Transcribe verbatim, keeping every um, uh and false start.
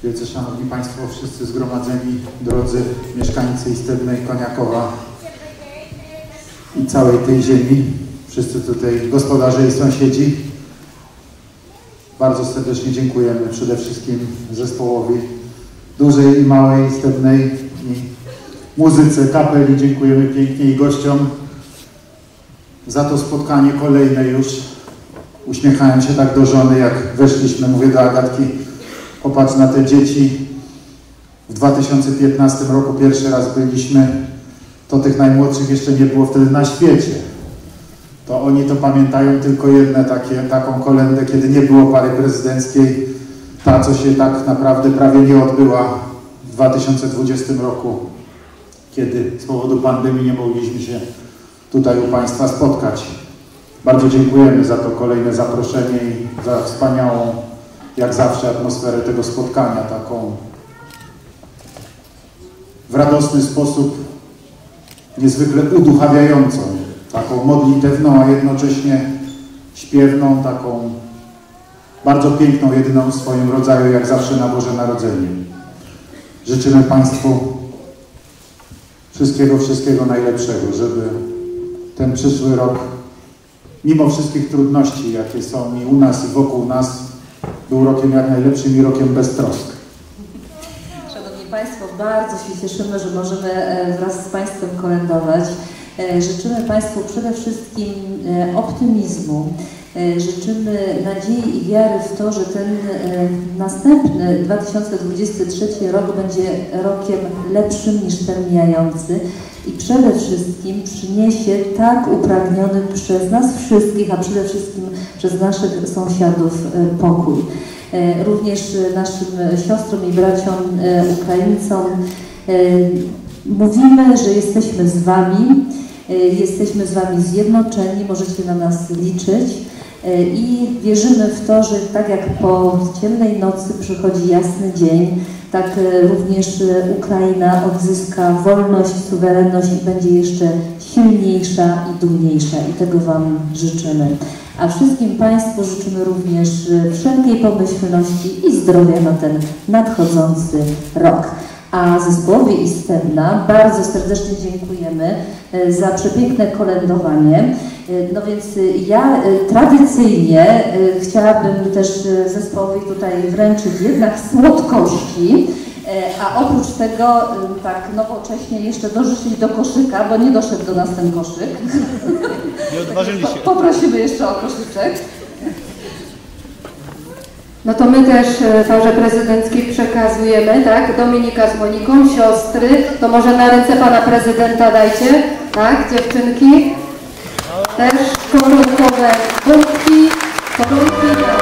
Wielce Szanowni Państwo, wszyscy zgromadzeni, drodzy mieszkańcy Istebnej, Koniakowa i całej tej ziemi, wszyscy tutaj gospodarze i sąsiedzi, bardzo serdecznie dziękujemy przede wszystkim zespołowi dużej i małej Istebnej i muzyce, kapeli, dziękujemy pięknie i gościom za to spotkanie kolejne już. Uśmiechałem się tak do żony, jak weszliśmy, mówię do Agatki, popatrz na te dzieci. W dwa tysiące piętnastym roku pierwszy raz byliśmy, to tych najmłodszych jeszcze nie było wtedy na świecie. To oni to pamiętają tylko jedne takie, taką kolędę, kiedy nie było pary prezydenckiej, ta, co się tak naprawdę prawie nie odbyła w dwa tysiące dwudziestym roku, kiedy z powodu pandemii nie mogliśmy się tutaj u Państwa spotkać. Bardzo dziękujemy za to kolejne zaproszenie i za wspaniałą, jak zawsze, atmosferę tego spotkania, taką w radosny sposób, niezwykle uduchawiającą, taką modlitewną, a jednocześnie śpiewną, taką bardzo piękną, jedyną w swoim rodzaju, jak zawsze na Boże Narodzenie. Życzymy Państwu wszystkiego, wszystkiego najlepszego, żeby ten przyszły rok, mimo wszystkich trudności, jakie są i u nas, i wokół nas, był rokiem jak najlepszym i rokiem bez trosk. Szanowni Państwo, bardzo się cieszymy, że możemy wraz z Państwem kolędować. Życzymy Państwu przede wszystkim optymizmu. Życzymy nadziei i wiary w to, że ten następny dwa tysiące dwudziesty trzeci rok będzie rokiem lepszym niż ten mijający i przede wszystkim przyniesie tak upragniony przez nas wszystkich, a przede wszystkim przez naszych sąsiadów pokój. Również naszym siostrom i braciom Ukraińcom mówimy, że jesteśmy z Wami, jesteśmy z Wami zjednoczeni, możecie na nas liczyć i wierzymy w to, że tak jak po ciemnej nocy przychodzi jasny dzień, tak również Ukraina odzyska wolność, suwerenność i będzie jeszcze silniejsza i dumniejsza i tego Wam życzymy. A wszystkim Państwu życzymy również wszelkiej pomyślności i zdrowia na ten nadchodzący rok. A zespołowi Istebna bardzo serdecznie dziękujemy za przepiękne kolędowanie. No więc ja tradycyjnie chciałabym też zespołowi tutaj wręczyć jednak słodkości, a oprócz tego tak nowocześnie jeszcze dorzucić do koszyka, bo nie doszedł do nas ten koszyk. Nie odważyli się. Poprosimy jeszcze o koszyczek. No to my też Farze Prezydenckiej przekazujemy, tak? Dominika z Moniką, siostry. To może na ręce Pana Prezydenta dajcie, tak? Dziewczynki. Też koronkowe budki, koronki.